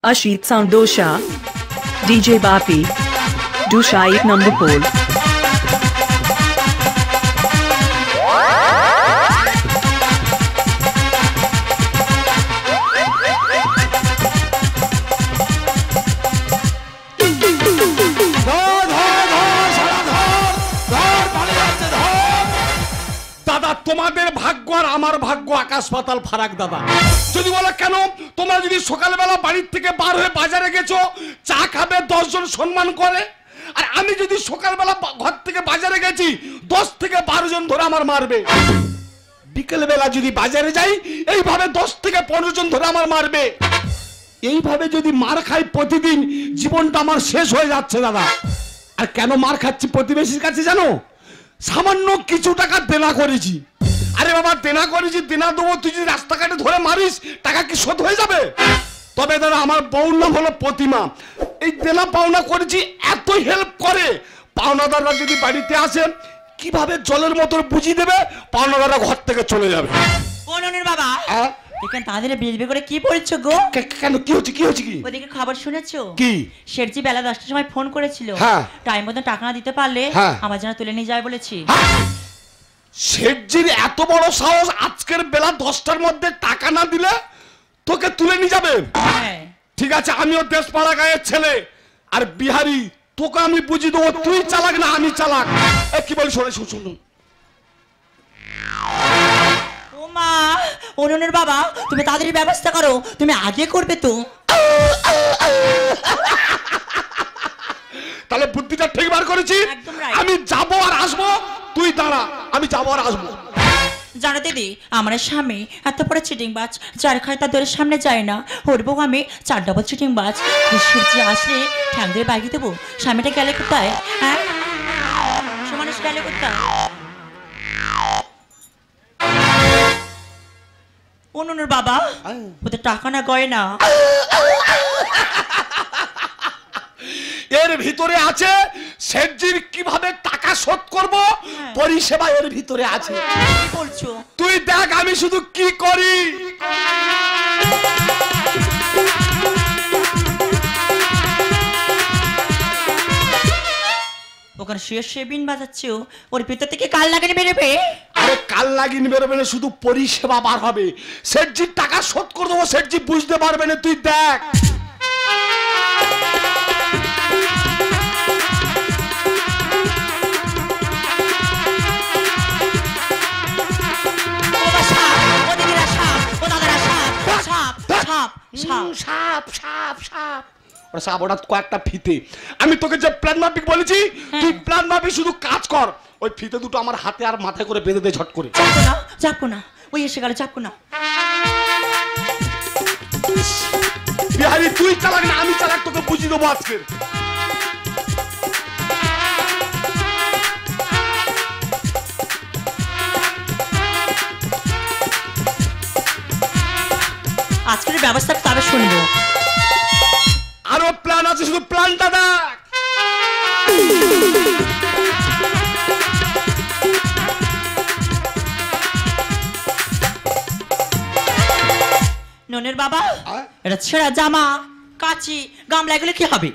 Ashit Soundosha, DJ Bapi, Dusha 8 number pole. তোমাদের ভাগ্য আর আমার ভাগ্য আকাশ পাতাল ফারাক দাদা। যদি বলো কেন, তোমরা যদি সকালবেলা বাড়ির থেকে বার হয়ে বাজারে গেছো, চা খাবে 10 জন সম্মান করে, আর আমি যদি সকালবেলা ঘর থেকে বাজারে গেছি 10 থেকে 12 জন ধরে আমার মারবে। বিকেলবেলা যদি বাজারে যাই এইভাবে 10 থেকে 15 জন ধরে আমার মারবে। এইভাবে যদি মার খাই প্রতিদিন, জীবনটা আমার শেষ হয়ে যাচ্ছে দাদা। আর কেন মার খাচ্ছি প্রতিবেশীর কাছে জানো? সামান্য কিছু টাকা দেনা করেছি। আরে বাবা, দেনা করেছি, দেনা দেবো, তুই যদি রাস্তাঘাটে ধরে মারিস টাকা কি শোধ হয়ে যাবে? তবে দাদা, আমার বউর নাম হলো প্রতিমা। এই দেনা পাওনা করেছি, এত হেল্প করে। পাওনাদাররা যদি বাড়িতে আসে কিভাবে জলের মতো বুঝিয়ে দেবে, পাওনাদাররা ঘর থেকে চলে যাবে। বাবা এখানে তাদের বিলবে করে কি পড়ছো গো? কেন, কি হচ্ছে? কি হচ্ছে? কি ওদিকে খবর শুনেছো? কি? শেঠজি বেলা 10টার সময় ফোন করেছিল, টাইম মতো টাকা না দিতে পারলে আমার যেন তুলে নিয়ে যায় বলেছি। শেঠজির এত বড় সাহস, আজকের বেলা 10টার মধ্যে টাকা না দিলে তোকে তুলে নিয়ে যাবে? ঠিক আছে, আমিও দেশপাড়া গায়ের ছেলে, আর বিহারি, তোকে আমি বুঝিয়ে দেবো। তুই চালাক না আমি চালাক। কি বলি, শোনে শুনুন। মা, অননের বাবা, তুমি তাদের ব্যবস্থা করো, তুমি আগে করবে তো। তাহলে বুদ্ধিটা ঠিক বার করেছি। আমি যাবো আর আসবো, তুই দাঁড়া, আমি যাবো আর আসবো। জানো দিদি, আমার স্বামী এত বড় চিটিং বাজ, যার খায় তার দরের সামনে যায় না। ওর বউ আমি 4 ডবল চিটিং বাজ। সূর্য আসলে ঠ্যাং ধরে বাগিয়ে দেবো। স্বামীটা গেলে কোথায়? হ্যাঁ, সমানুষ গেলে কোথায়? অননের বাবা, ওদের টাকা না গয়না এর ভিতরে আছে। শেঠজির কিভাবে টাকা শোধ করব পরিষেবা এর ভিতরে আছে। কি বলছো? তুই দেখ আমি শুধু কি করি। ওখানে শুয়ে বিন বাজাচ্ছে, ওর ভিতর থেকে কাল লাগিয়ে বেরোবে। আরে কাল লাগিয়ে বেরোবে না, শুধু পরিষেবা বার হবে। শেঠজির টাকা শোধ করে দেবো, শেঠজি বুঝতে পারবে না। তুই দেখ। কয়েকটা ফিতে, আমি তোকে যে প্ল্যান মাফিক বলেছি, তুই প্ল্যান মাফিক শুধু কাজ কর। ওই ফিতে দুটো আমার হাতে আর মাথায় করে বেঁধে দে ঝট করে। চাপো না, ওই এসে গেল, চাপো না। বিহারি, তুই চালাক না আমি চালাক, তোকে বুঝিয়ে দেবো আজকে। আজকের ব্যবস্থা তবে শুনবো। আরো প্ল্যান আছে, শুধু প্ল্যানটা দেখ। ননের বাবা, এটা ছেঁড়া জামা, কাচি, গামলা, এগুলো কি হবে?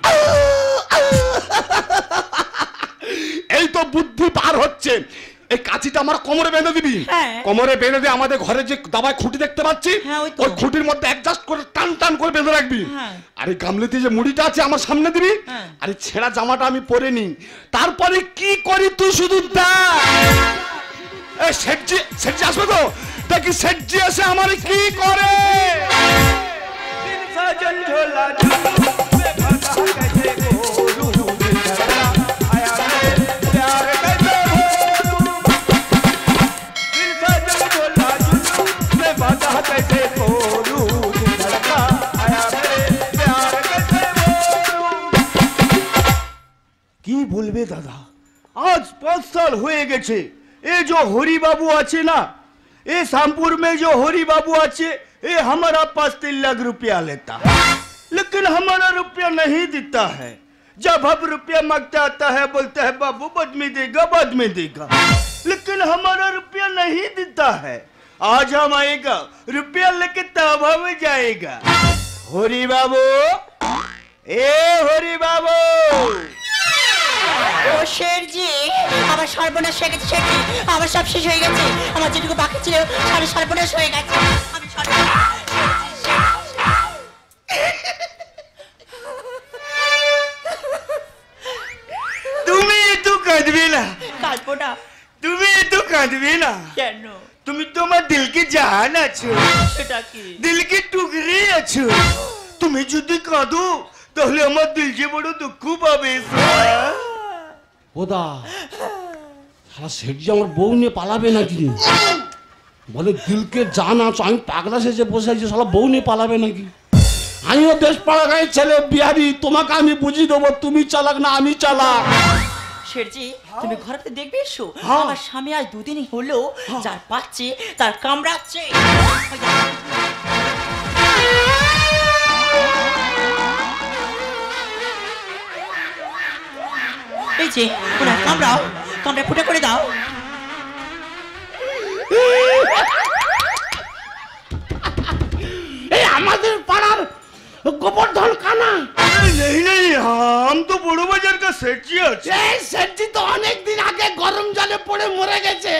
এই তো বুদ্ধি বার হচ্ছে। এই কাঁচিটা আমার কোমরে বেঁধে দিবি। কোমরে বেঁধে দিয়ে আমাদের ঘরে যে দাবায় খুঁটি দেখতে পাচ্ছি, ওই খুঁটির মধ্যে অ্যাডজাস্ট করে টান টান করে বেঁধে রাখবি। আর এই গামলাতে যে মুড়িটা আছে আমার সামনে দিবি। আর এই ছেঁড়া জামাটা আমি পরে নি। তারপরে কি করি তুই শুধু দেখ। এই শেঠজি আসবে তো, দেখি শেঠজি এসে আমার কি করে। কি বলবে দাদা, आज 5 साल हुए গেছে। ये जो हरी बाबू आचे ना, ये शामपुर में जो हरी बाबू आचे, ये हमारा 5-3 लाख रुपया लेता है, लेकिन हमारा रुपया नहीं देता है। जब हम रुपया मांगता आता है बोलता है बाबू बाद में देगा, बाद में देगा, लेकिन हमारा रुपया नहीं देता है। आज हम आएगा रुपया लेके तब हम जाएगा। হরি বাবু, এ হরি বাবু। ও শেরজি, আমার সর্বনাশ হয়ে গেছে শেরজি, আমার সব শেষ হয়ে গেছে, আমার যেটুকু বাকি ছিল সারা সর্বনাশ হয়ে গেছে, আমি তুমি একটু কাঁদবে না, কাঁদবো না। তুমি একটু কাঁদবে না। কেন? তুমি তোমার দিলকে জান আছো, সেটা কি? দিলকে টুকরে আছো। তুমি যদি কাঁদো তাহলে আমার দিল যে বড় দুঃখ পাবে। ওদা সারা সেটজি আমার বউ নিয়ে পালাবে নাকি? বলে দিলকে জান আছো, আমি পাগলা সেজে বসে আছি, সালা বউ নিয়ে পালাবে নাকি? আমিও দেশ পাড়া গায়ের ছেলে বিহারি, তোমাকে আমি বুঝিয়ে দেবো, তুমি চালাক না আমি চালাক। শেরজি, তুমি ঘরেতে দেখবে এসো, আমার স্বামী আজ দুদিনই হলো যার পাচ্ছে তার কামড়াচ্ছে। এই যে ওরা কামড়াও, কামড়া ফুটে করে দাও। এই আমাদের পাড়ার গোবর্ধন কানা। नहीं नहीं, हम तो बड़ो बाजार का सेठजी আছে। এই সেটজি তো অনেক দিন আগে গরম জলে পড়ে মরে গেছে।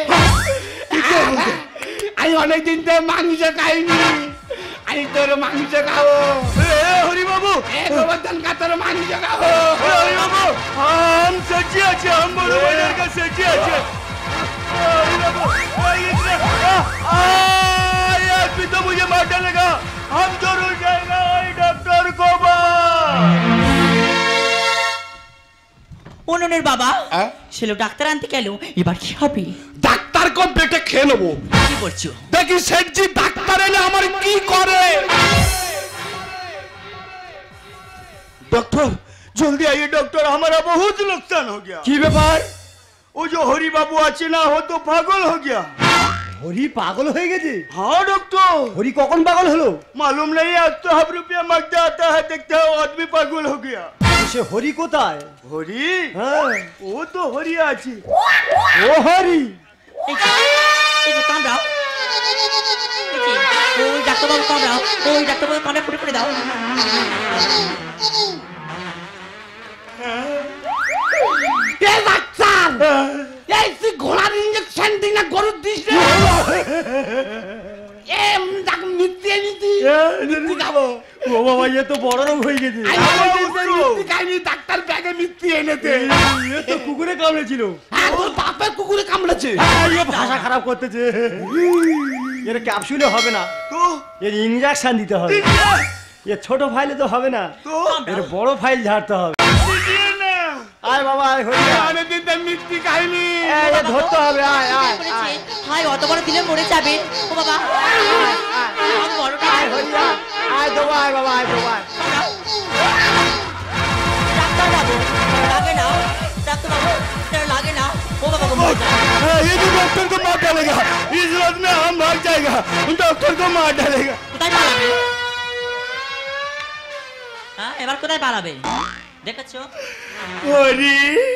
আমি অনেকদিন তো মাংস খাইনি, আমি তোর মাংস খাবো। হরি বাবু, গোবর্ধন কা তোর মাংস খাবো। হরি বাবু, हम सेठजी আছে, हम बड़ो बाजार का सेठजी আছে। हरी बाबू, यार भी तो मुझे मार डालेगा, हम जरूर जाएगा डॉक्टर को উনুনের বাবা ছেলে ডাক্তার আনতে গেল, এবার কি হবে? ডাক্তার কো বেটে খেয়ে নেবো। কি বলছো? দেখি সেটজি ডাক্তার এলে আমার কি করে। डॉक्टर जल्दी आइए डॉक्टर, हमारा बहुत नुकसान हो गया। কি ব্যাপার? वो जो हरी बाबू আছে না, वो तो पागल हो गया। হরি পাগল হয়ে গেছে? हाँ डॉक्टर, হরি কখন পাগল হলো? मालूम नहीं, आज तो 100 रुपया मांगता आता है, देखता है वो आदमी पागल हो गया। সে হরি কোথায়? हरी, হ্যাঁ, वो तो हरी আছে। ও হরি। এই যে কামড়াও, এই যে ওই ডাক্তারবাবু কামড়াও, ওই ডাক্তারবাবু কামড়া ফুটে করে দাও। এ ডাক্তার, এই তুই ঘোড়ার ইঞ্জেকশন দিই না গরুর দিস রে। এম ডাক মিথ্যে নীতি খাবো। ও বাবা, এ তো বড় রোগ হয়ে গেছে। মিথ্যে খাইনি, ডাক্তার ব্যাগে মিথ্যে এনেছে। এ তো কুকুরে কামড়েছিল। হ্যাঁ, তোর বাপের কুকুরে কামড়েছে। এ ভাষা খারাপ করতেছে। এর ক্যাপসুলে হবে না, तो এর ইঞ্জেকশন দিতে হবে। এ ছোট ফাইলে তো হবে না, तो এর বড় ফাইল ঝাড়তে হবে। दीजिए ना। আয় বাবা, আয় হরি আয়। অনেকদিন তো মিথ্যে খাইনি। এ ধরতে হবে, আয় আয় আয়। হাই, অত বড় দিলে মরে যাবে। ও বাবা, আমি বড়টা আয় হরি আয়, আয় দেবো, আয় বাবা, আয় দেবো, আয়। ডাক্তারবাবু লাগে না, ডাক্তারবাবু লাগে না। ও বাবা গো, মরে যাবে। ये तो डॉक्टर को मार डालेगा, इस रात में हम भाग जाएगा, डॉक्टर को मार डालेगा। কোথায় পালাবে? হ্যাঁ, এবার কোথায় পালাবে দেখেছো? हरी,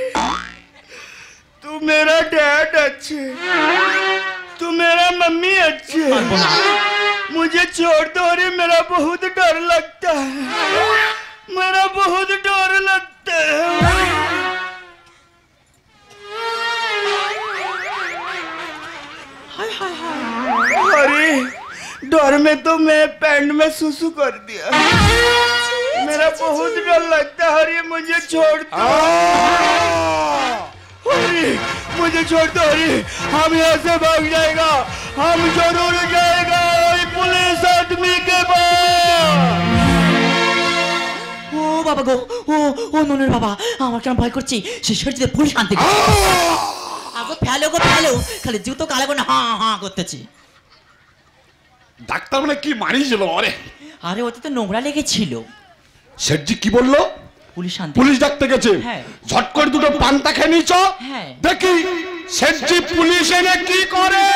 तू मेरा डैड अच्छे, तू मेरा मम्मी अच्छे, मुझे छोड़ दो हरी, मेरा बहुत डर लगता है, मेरा बहुत डर लगता है। हरी, डर में तो मैं पैंट में सुसु कर दिया, मेरा बहुत डर लगता है हरी, मुझे छोड़ दो हरी, मुझे छोड़ दो हरी, हम यहाँ से भाग जाएगा, हम जरूर जाएगा पुलिस आदमी के पास। ও বাবা গো, ও নুনের বাবা, আমার কেমন ভয় করছি। সে সরজিতে পুলিশ আনতে গেছে। আগো ফেলো গো ফেলো, খালি জুতো কালাগো না হা হা করতেছি। ডাক্তার মানে কি মারিয়েছিল? আরে আরে ওতে তো নোংরা লেগেছিল। সেটজি কি বললো? পুলিশ আনতে। পুলিশ ডাকতে গেছে। হ্যাঁ। ঝট করে দুটো পান্তা খেয়ে নিছ। হ্যাঁ। দেখি সেটজি পুলিশ এনে কি করে।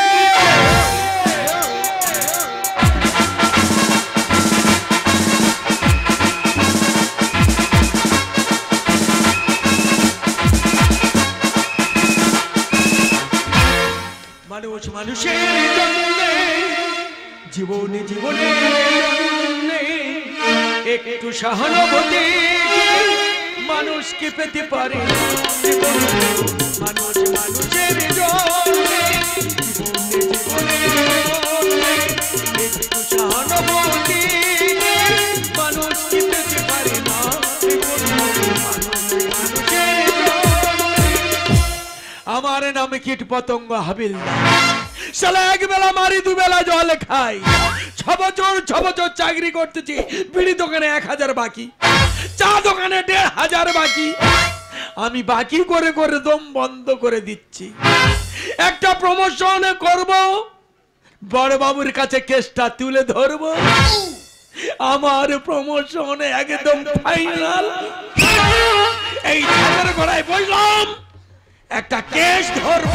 মানুষ মানুষের জন্য জীবনে জীবনে একটু সহানুভূতি মানুষ কি পেতে পারে মানুষ মানুষের জন্যে একটু সহানুভূতি মানুষ কি পেতে পারে না আমার নামে কীট পতঙ্গ হাবিলদার শালা এক বেলা মারি দুবেলা জল খাই 6 বছর চাকরি করতেছি বিড়ি দোকানে 1000 বাকি চা দোকানে 1500 বাকি আমি বাকি করে করে দম বন্ধ করে দিচ্ছি একটা প্রমোশন করব বড় বাবুর কাছে কেসটা তুলে ধরব আমার প্রমোশন একদম ফাইনাল এই ছাদের গোড়ায় বসলাম একটা কেস ধরব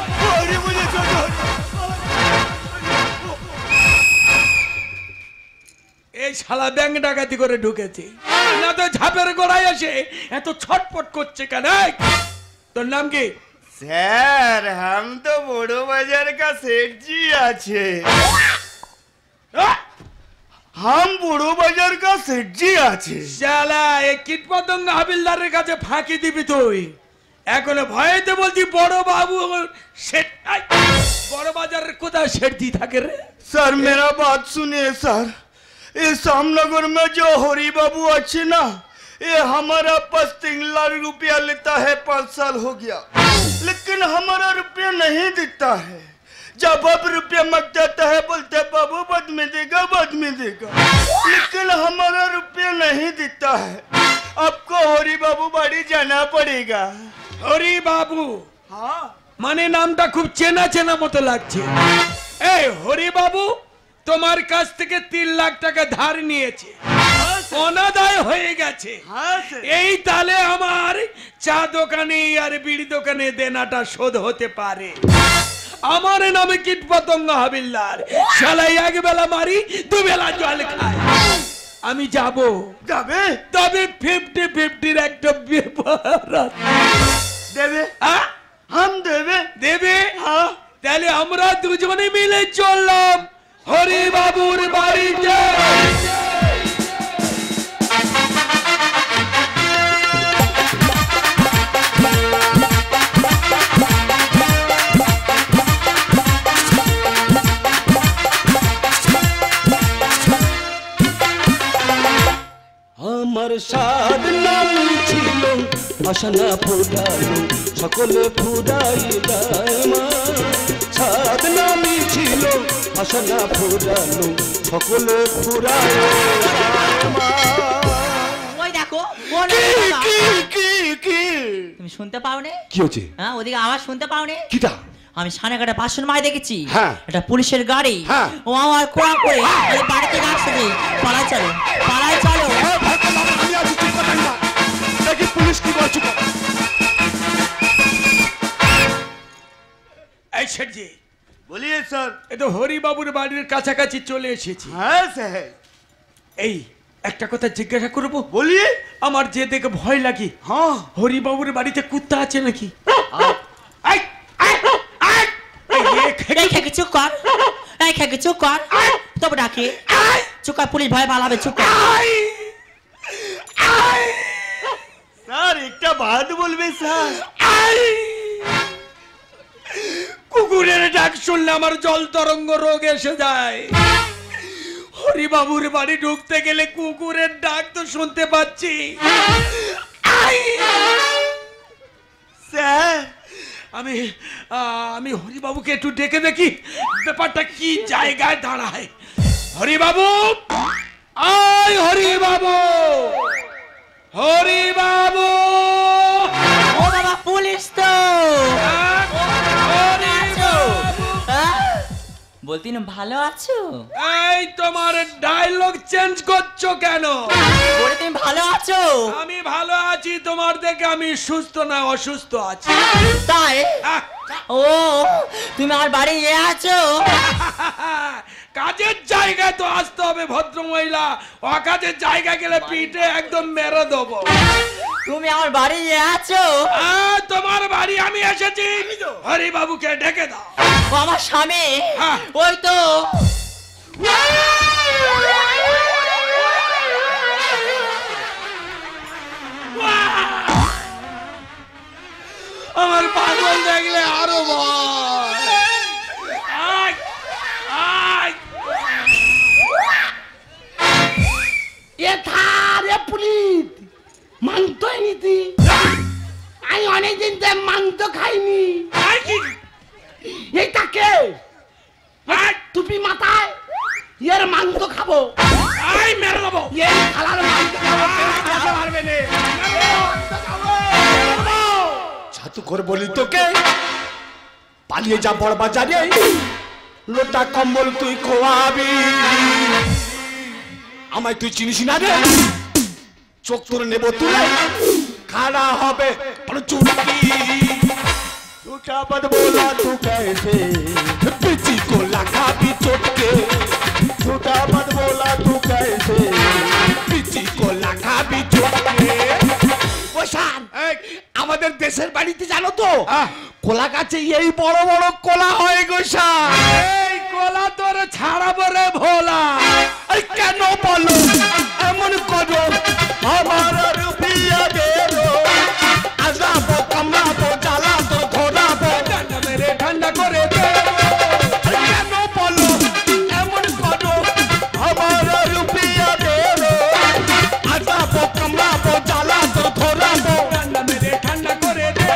এই শালা ব্যাংক ডাকাতি করে ঢুকেছে না তো ঝাপের গোড়ায় এসে এত ছটপট করছে কেন তোর নাম কি স্যার हम तो বড় বাজার का सेठ जी আছে हम বড় বাজার का सेठ जी আছে শালা এই কীটপতঙ্গ হাবিলদারের কাছে ফাঁকি দিবি তুই এখন ভয়েতে বলছি বড় বাবু সেট বড় বাজারের কোথায় সেট দি থাকে রে सर मेरा बात सुनिए सर ये सामनगर में जो हरी बाबू अच्छे ना ये हमारा पास 3 लाख रुपया लेता है 5 साल हो गया लेकिन हमारा रुपया नहीं देता है जब अब रुपया मत जाता है बोलते बाबू बाद में देगा लेकिन हमारा रुपया नहीं देता है आपको हरी बाबू बाड़ी जाना पड़ेगा হরি বাবু हाँ মানে নামটা খুব চেনা চেনা মতো লাগছে এই হরি বাবু তোমার কাছ থেকে 3 লাখ টাকা ধার নিয়েছে অনাদায় হয়ে গেছে हाँ सर এই তালে আমার চা দোকানে আর বিড়ি দোকানে দেনাটা শোধ হতে পারে আমার নামে কীটপতঙ্গ হাবিলদার শালা এক বেলা মারি দুবেলা জল খায় আমি যাব जाबे তবে 50-50 একটা ব্যাপার देवे আ? हम देवे দেবে हाँ তাহলে আমরা দুজনে মিলে চললাম হরি বাবুর বাড়িতে আমার সাদ নাম ছিল আশানা ফুরালো সকলে ফুরাইলাম সাদ নাম ছিল আশানা ফুরালো সকলে ফুরাইলাম ওই দেখো কোন বাবা? কি তুমি শুনতে পাওনি কি হচ্ছে হ্যাঁ ওদিকে আওয়াজ শুনতে পাওনি কিটা আমি সানাঘাটে বাসন মাই দেখেছি হ্যাঁ। এটা পুলিশের গাড়ি হ্যাঁ। ও আমার কোয়া করে ওই বাড়িতে আসছে পালায় চলো আমি আছি চুপ করে থাকবা দেখি পুলিশ কি বলছে এই শেঠজি बोलिए सर এ তো হরি বাবুর বাড়ির কাছাকাছি চলে এসেছি हाँ सर এই একটা কথা জিজ্ঞাসা করব बोलिए আমার যে দেখে ভয় লাগে हाँ হরি বাবুর বাড়িতে কুত্তা আছে নাকি এই, এই, এই, এই, খেয়ে- এই খেকে চুপ কর এই খেকে চুপ কর তবে ডাকে চুপ কর পুলিশ ভয় পালাবে চুপ কর আই, আই, सर एक बात बोलबे सर আই। কুকুরের ডাক শুনলে আমার জল তরঙ্গ রোগ এসে যায় হরি বাবুর বাড়ি ঢুকতে গেলে কুকুরের ডাক তো শুনতে পাচ্ছি আই। सर আমি হরি বাবুকে একটু ডেকে দেখি ব্যাপারটা কি জায়গায় দাঁড়ায় হরি বাবু আয় হরি বাবু হরি বাবু ও বাবা পুলিশ তো হরি বাবু বলতি না ভালো আছো এই তোমার ডায়লগ চেঞ্জ করছো কেন বলে তুমি ভালো আছো আমি ভালো আছি তোমার দেখে আমি সুস্থ না অসুস্থ আছি তাই আহ, ও তুমি আমার বাড়ি আছো কাজের জায়গায় তো আসতে হবে ভদ্র মহিলা অকাজের জায়গা গেলে পিঠে একদম মেরে দেবো তুমি আমার বাড়ি আছো তোমার বাড়ি আমি এসেছি হরি বাবুকে ডেকে দাও ও আমার স্বামী হ্যাঁ। ওই তো পুলিশ মাংস এনেছি। আমি অনেকদিন ধরে মাংস খাইনি। এই তাকে টুপি মাথায় এর মাংস খাবো। এই মেরে দেবো। এই খালার মাংস খাবো। মারবে না। ছাতু করে বলি তোকে পালিয়ে যা বড় বাজারে, লোটা কম্বল তুই খোয়াবি। আমায় তুই চিনিস না রে, চোখ তোর নেব তুলে খাড়া হবে চুটকি। झूठा मत बोला तू कैसे, पिची को लगा भी चोटके। झूठा मत बोला तू कैसे, পিচি को लगा भी चोटके। ওশান, আমাদের দেশের বাড়িতে জানো তো কোলা গাছে এই বড় বড় কোলা হয় গোশান। এই কোলা তোর ছাড়াবো রে ভোলা। এই কেন বলো এমন করো, हमारा रुपया दे दो, আজাবো কামড়াবো জ্বালাবো ঘোরাবো। ঠান্ডা মেরে ঠান্ডা করে দে। কেন বলো এমন করো, हमारा रुपया दे दो, আজাবো কামড়াবো জ্বালাবো ঘোরাবো। ঠান্ডা মেরে ঠান্ডা করে দে।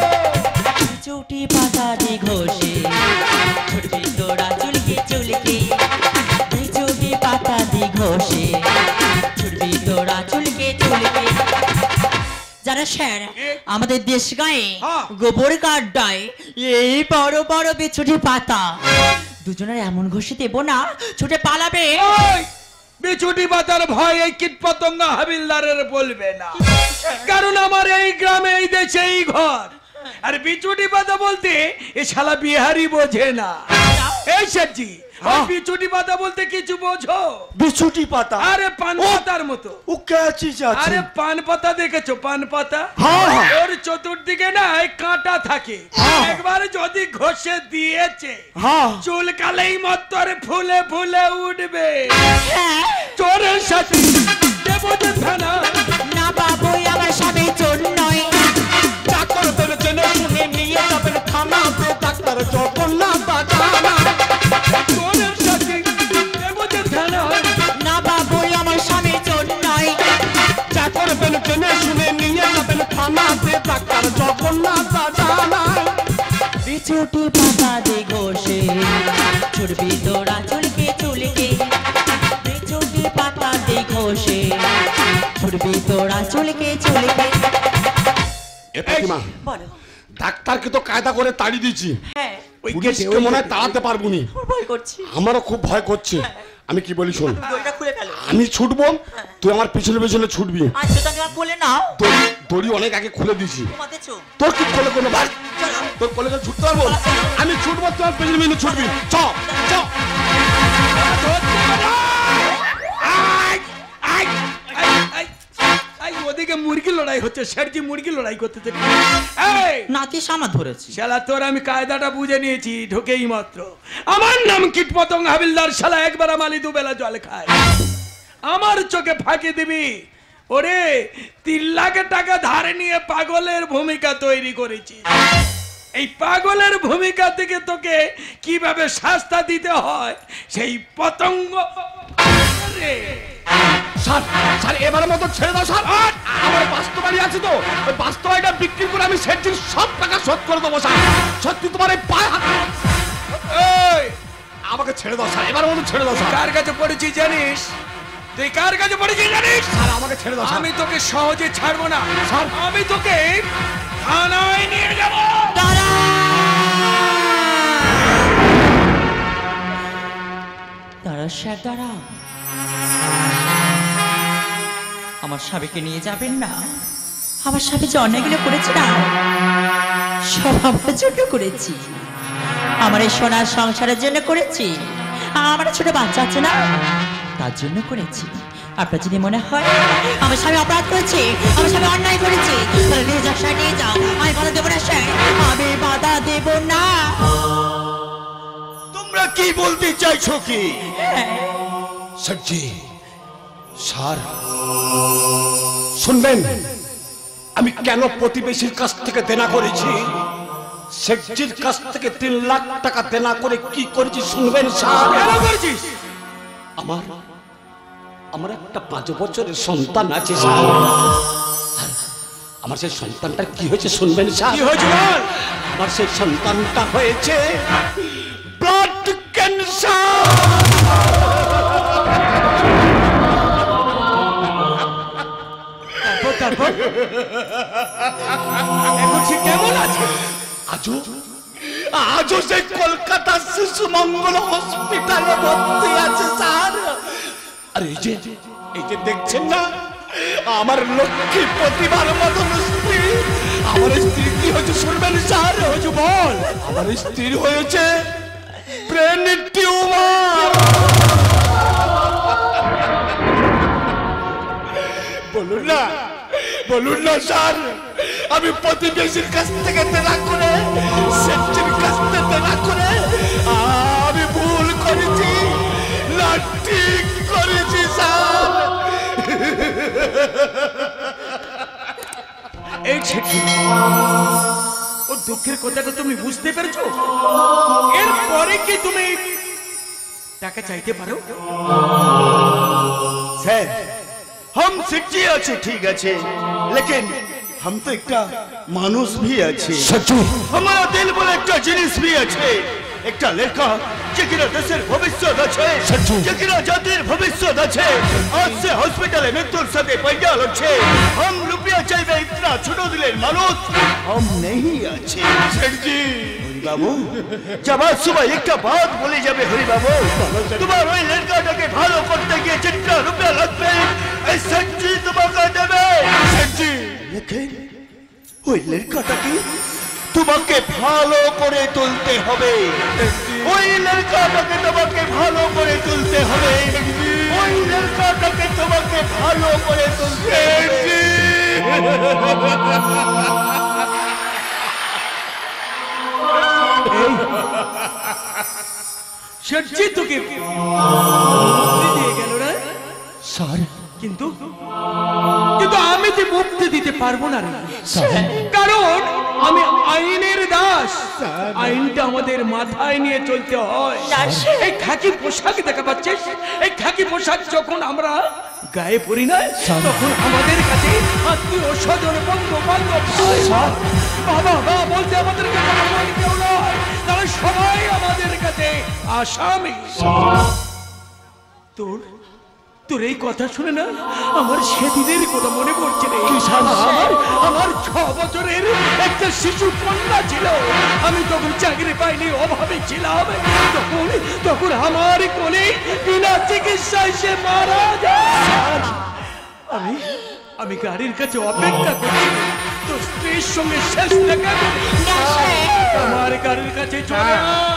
চুটি পাতা দি ঘষে ছুটবি তোরা চুলকে চুলকে। চুটি পাতা দি ঘষে ছুটবি তোরা চুলকে চুলকে। যারা স্যার আমাদের দেশ গায়ে হ্যাঁ। গোবর গাড্ডায় এই বড় বড় বিছুটি পাতা দুজনের এমন ঘষে দেবো না ছুটে পালাবে। ওই বিছুটি পাতার ভয় এই কীট পতঙ্গ হাবিলদারের বলবে না, কারণ আমার এই গ্রামে এই দেশে এই ঘর। আর বিছুটি পাতা বলতে এ শালা বিহারি বোঝে না। এই শেঠজি, ওই বিছুটি পাতা বলতে কিছু বোঝো? बिछुटी पाता, আরে পান পাতার মতো। वो क्या चीज আরে আছে? পান পাতা দেখেছো? পান পাতা হ্যাঁ। ওর চতুর্দিকে না এই কাঁটা থাকে। একবার যদি ঘষে দিয়েছে हाँ চুল কালেই মত্তর ফুলে ফুলে উঠবে। চোরের সাথে দেব যে থানা। না বাবু আমার স্বামী চোর নয়। চাকর বের জেনে শুনে নিয়ে যাবেন থানাতে, ডাক্তার যখন না বাজানা। চোরের সাথে দেব যে থানা। না বাবু আমার স্বামী চোর নয়। চাকর বের জেনে শুনে নিয়ে যাবেন থানাতে, ডাক্তার যখন না বাজানা। বিছুটি পাতা দি ঘষে ছুটবি তোরা চুলকে চুলকে। বিছুটি পাতা দি ঘষে ছুটবি তোরা চুলকে চুলকে। এ প্রতিমা, বলো। ডাক্তারকে তো কায়দা করে তাড়ি দিয়েছি, হ্যাঁ, পুলিশকে মনে হয় তাড়াতে পারবো নি। ভয় করছি। আমারও খুব ভয় করছে। আমি কি বলি শোন, দড়িটা খুলে ফেলো। আমি ছুটবো, তুই আমার পিছনে পিছনে ছুটবি। আচ্ছা তাকে আর খুলে নাও। দড়ি অনেক আগে খুলে দিয়েছি। তোমাদের চোখ। তোর কি কোলে কোনো ভাই? চলো। তোর কোলে করে ছুটতে পারবো? আমি ছুটবো, তুই আমার পিছনে পিছনে ছুটবি। চ চ। ওদিকে মুরগি লড়াই হচ্ছে, শেঠজি মুরগি লড়াই করতেছে। এই নাতি সামা ধরেছি। শালা তোর আমি কায়দাটা বুঝে নিয়েছি ঢোকেই মাত্র। আমার নাম কীট পতঙ্গ হাবিলদার। শালা একবার আমালি দুবেলা জল খায়, আমার চোখে ফাঁকি দিবি। ওরে 3 লাখ টাকা ধারে নিয়ে পাগলের ভূমিকা তৈরি করেছি। এই পাগলের ভূমিকা থেকে তোকে কিভাবে শাস্তা দিতে হয় সেই পতঙ্গ। রে স্যার স্যার এবারের মতো ছেড়ে দাও স্যার। আমার বাস্তব বাড়ি আছে তো, ওই বাস্তব বাড়িটা বিক্রি করে আমি সেটজির সব টাকা শোধ করে দেবো স্যার। সত্যি তোমার এই পায়ে হাত। এই আমাকে ছেড়ে দাও স্যার, এবারের মতো ছেড়ে দাও স্যার। কার কাছে পড়েছি জানিস? তুই কার কাছে পড়েছিস জানিস? স্যার আমাকে ছেড়ে দাও স্যার। আমি তোকে সহজে ছাড়বো না স্যার। আমি তোকে থানায় নিয়ে যাব। দাঁড়া স্যার দাঁড়া। আমার স্বামীকে নিয়ে যাবেন না। আমার স্বামী যে অন্যায়গুলো করেছে না সব আমার জন্য করেছি। আমার এই সোনার সংসারের জন্য করেছি। আমার ছোট বাচ্চা আছে না তার জন্য করেছি। আপনার যদি মনে হয় আমার স্বামী অপরাধ করেছে, আমার স্বামী অন্যায় করেছে, তাহলে নিয়ে যাও স্যার, নিয়ে যাও। আমি বাধা দেবো না স্যার, আমি বাধা দেব না। তোমরা কি বলতে চাইছো কি? সেটজি স্যার শুনবেন, আমি কেন প্রতিবেশীর কাছ থেকে দেনা করেছি, সেটজির কাছ থেকে 3 লাখ টাকা দেনা করে কি করেছি শুনবেন স্যার। কেন করছিস? আমার একটা 5 বছরের সন্তান আছে স্যার। আমার সেই সন্তানটা কি হয়েছে শুনবেন স্যার? কি হয়েছে বল? আমার সেই সন্তানটা হয়েছে ব্লাড ক্যান্সার। তারপর এখন সে কেমন আছে? আজও সেই কলকাতা শিশু মঙ্গল হসপিটালে ভর্তি আছে স্যার। আর এই যে দেখছেন না আমার লক্ষ্মী প্রতিভার মতন স্ত্রী, আমার স্ত্রী কি হয়েছে শুনবেন স্যার? হয়েছে বল। আমার স্ত্রীর হয়েছে ব্রেন টিউমার। বলুন না স্যার, আমি প্রতিবেশীর কাছ থেকে দেনা করে, সেফটির কাছ থেকে দেনা করে আমি ভুল করেছি না ঠিক করেছি স্যার? এই ছেলে ও দুঃখের কথাটা তুমি বুঝতে পেরেছো? এরপরে কি তুমি টাকা চাইতে পারো? सर हम सच्चे अच्छे ठीक अच्छे लेकिन हम तो एक मानुष भी अच्छे, हमारा दिल बोले एक जिनिस भी अच्छे, एक लड़का जेकिना देशेर भविष्य আছে, जेकिना জাতির ভবিষ্য আছে, आज से हॉस्पिटल में मृत्युर साथे पैदा लड़ছে। हम रुपया चाहिए इतना छोटो दिलेर मानुष हम नहीं अच्छे। सेठ जी बाबू जब आज सुबह एक बात बोले जाबे हरि बाबू, तुम्हार ওই লড়কাটাকে ভালো করতে গিয়ে যেটা রুপিয়া লাগবে এই সেठ जी তোমাকে দেবে। সেठ जी लेकिन ওই লড়কাটাকে তোমাকে ভালো করে তুলতে হবে, ওই লড়কাটাকে তোমাকে ভালো করে তুলতে হবে, ওই লড়কাটাকে তোমাকে ভালো করে তুলতে হবে। শেঠজি তোকে দিয়ে গেল না স্যার কিন্তু আমি তো মুক্তি দিতে পারবো না রে, কারণ আমি আইনের দাস। আইনটা আমাদের মাথায় নিয়ে চলতে হয়। এই খাকি পোশাক দেখা পাচ্ছিস, এই খাকি পোশাক যখন আমরা গায়ে পরি না তখন আমাদের কাছে আত্মীয় স্বজন বন্ধু বান্ধব বাবা মা বলতে আমাদের কাছে কেউ নয়, তারা সবাই আমাদের কাছে আসামি। তোর এই কথা শুনে না আমার সেদিনের কথা মনে পড়ছে রে। আমার 6 বছরের একটা শিশু কন্যা ছিল, আমি তখন চাকরি পাইনি, অভাবে ছিলাম। তখন আমার কোলে বিনা চিকিৎসায় সে মারা যায়। আমি গাড়ির কাছে অপেক্ষা করছি তোর স্ত্রীর সঙ্গে শেষ দেখা আমার গাড়ির কাছে চলে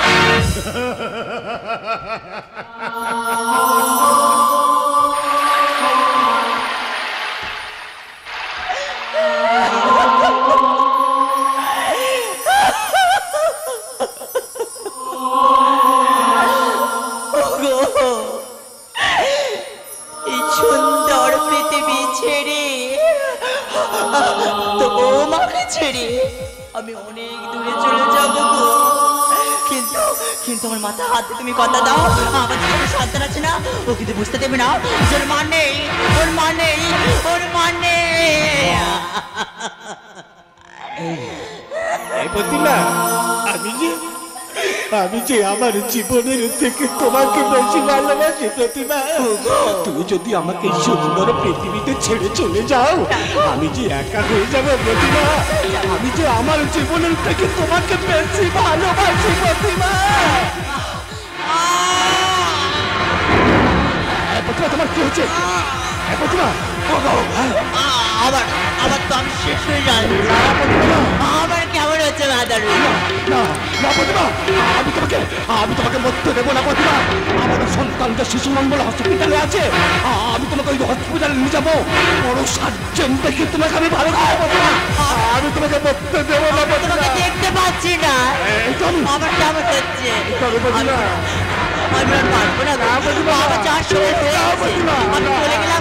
আমি অনেক দূরে চলে যাবো গো, কিন্তু আমার মাথা হাতে তুমি কথা দাও, আমার ছোট সন্তান আছে না, ও কিন্তু বুঝতে দেবে না ওর মা নেই, ওর মা নেই, ওর মা নেই। প্রতিমা আমি যে আমার জীবনের থেকে তোমাকে বেশি ভালোবাসি প্রতিমা। তুমি যদি আমাকে সুন্দর পৃথিবীতে ছেড়ে চলে যাও আমি যে একা হয়ে যাবো প্রতিমা, আমি যে আমার জীবনের থেকে তোমাকে বেশি ভালোবাসি প্রতিমা। প্রতিমা তোমার কি হচ্ছে? প্রতিমা আবার তো আমি শেষ হয়ে যাই, আমার কেমন হচ্ছে মাদারু? না প্রতিমা আমি তোমাকে মরতে দেবো না প্রতিমা। আমাদের সন্তানটা শিশু মঙ্গল হসপিটালে আছে, আমি তোমাকে ওই হসপিটালে নিয়ে যাবো, বড় সার্জন দেখে তোমাকে আমি ভালো খাবো না, আমি তোমাকে মরতে দেবো না। তোমাকে দেখতে পাচ্ছি না, আমার কেমন হচ্ছে? আমি আর পারবো না, বাবা চার সময় আমি চলে গেলাম।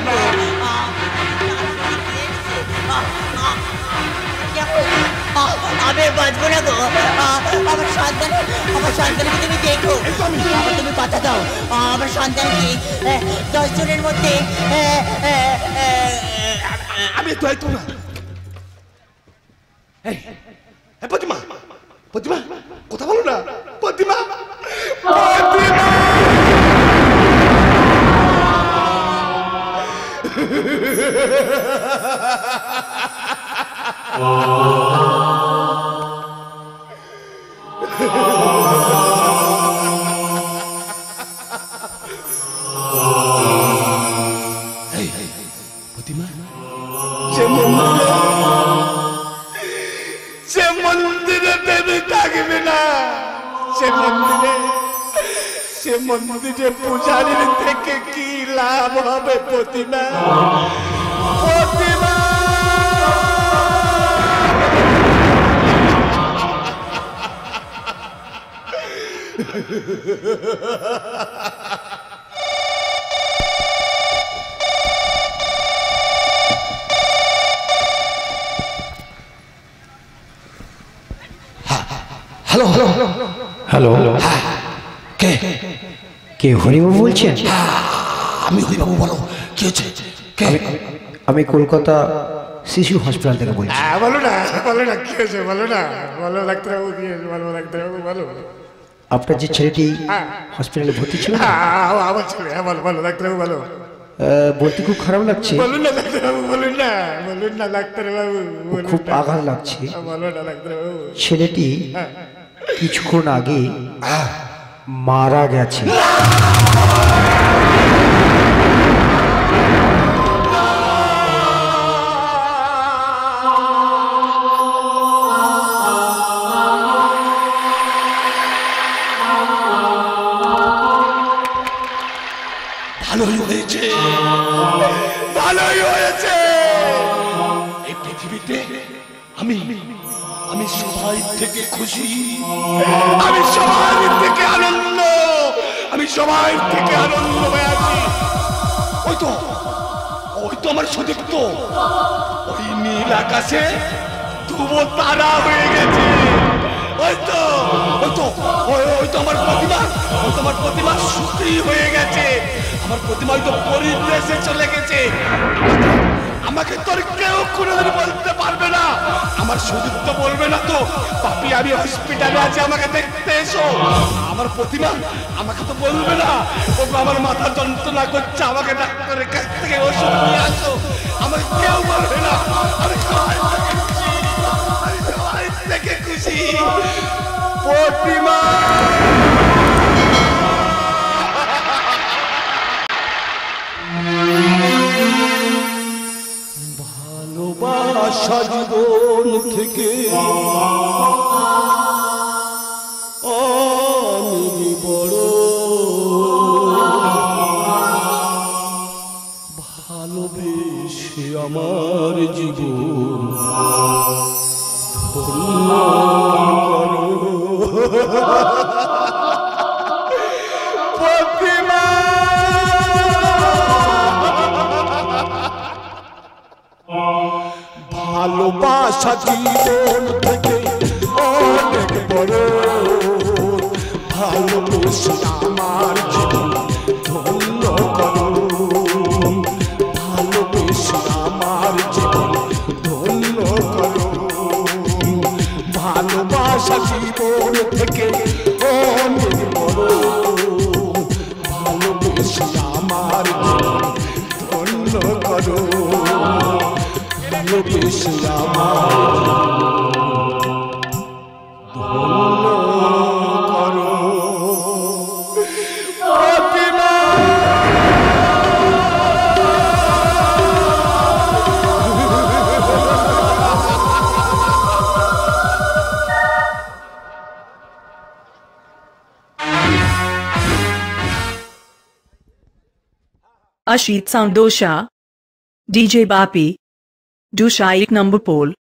আমি বাঁচবো না গো, আমার সন্তানকে তুমি দেখো, আমাকে তুমি কথা দাও আমার সন্তানকে 10 জনের মধ্যে আমি তো এই তো না। এই প্রতিমা, প্রতিমা কথা বলো না, প্রতিমা, প্রতিমা। প্রতিমা, যে মন্দিরে দেবী থাকবে না, সে মন্দিরে পূজারীর থেকে কি লাভ হবে Pratima? Pratima hello hello hello, কে কে হরিবাবু বলছেন? আমি হরিবাবু, বলো কি হচ্ছে? কে? আমি কলকাতা শিশু হসপিটাল থেকে বলছি। বলো না, বলো না কি হয়েছে, বলো না, বলো ডাক্তারবাবু কি হয়েছে, বলো ডাক্তারবাবু, বলো। আপনার যে ছেলেটি হসপিটালে ভর্তি ছিল না, আমার ছেলে, বলো বলো ডাক্তারবাবু, বলো। বলতে খুব খারাপ লাগছে, বলুন না ডাক্তারবাবু, বলুন না, বলুন না ডাক্তারবাবু, বলুন খুব না। আঘাত লাগছে। বলো না ডাক্তারবাবু। ছেলেটি কিছুক্ষণ আগে মারা গেছে। ভালোই হয়েছে, ভালোই হয়েছে। এই পৃথিবীতে আমি আমি সবাই থেকে খুশি, আমি সবাই থেকে আনন্দ, আমি সবাই থেকে আনন্দ হয়ে আছি। ওই তো আমার সুদীপ্ত, ওই নীল আকাশে ধ্রুব তারা হয়ে গেছে। ওই তো আমার প্রতিমা, আমার প্রতিমা সুখী হয়ে গেছে। আমার প্রতিমা হয়তো পরিদেশে চলে গেছে। আমাকে তোর কেউ কোনোদিন বলতে পারবে না, আমার সুদীপ্ত বলবে না তো পাপি আমি হসপিটালে আছি, আমাকে দেখতে এসো। আমার প্রতিমা আমাকে তো বলবে না, ও আমার মাথা যন্ত্রণা করছে, আমাকে ডাক্তারের কাছ থেকে ওষুধ নিয়ে আসো, আমাকে কেউ বলবে না। আমি সবাই থেকে খুশি, প্রতিমা। ভালোবাসা জীবন থেকে আমি বড়, ভালোবেসে আমার জীবন ধন্য করো প্রতিমা। ভালোবাসা জীবন থেকে অনেক বড়, ভালোবেসে আমার জীবন ধন্য করো, ভালোবেসে আমার জীবন ধন্য করো। ভালোবাসা জীবন থেকে অনেক বড়, ভালোবেসে আমার জীবন ধন্য করো, ভালোবেসে আমার ধন্য করো প্রতিমা। Ashit Sound Dosha, DJ Bapi, Dusha 1 number pole.